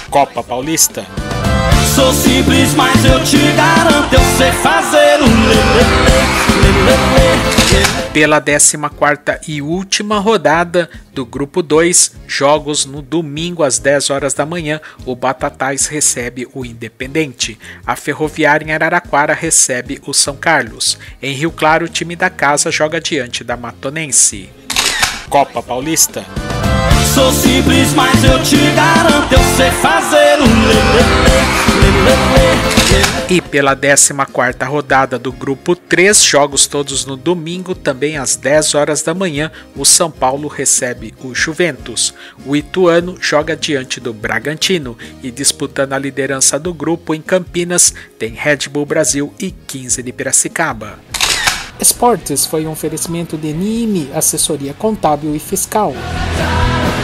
Copa Paulista. Sou simples, mas eu te garanto, eu sei fazer um lelê. Pela 14ª e última rodada do Grupo 2, jogos no domingo às 10 horas da manhã, o Batatais recebe o Independente. A Ferroviária em Araraquara recebe o São Carlos. Em Rio Claro, o time da casa joga diante da Matonense. Copa Paulista. Sou simples, mas eu te garanto, eu sei fazer um lelê. E pela 14ª rodada do Grupo 3, jogos todos no domingo, também às 10 horas da manhã, o São Paulo recebe o Juventus. O Ituano joga diante do Bragantino e disputando a liderança do grupo em Campinas, tem Red Bull Brasil e 15 de Piracicaba. Esportes foi um oferecimento de Nime, assessoria contábil e fiscal.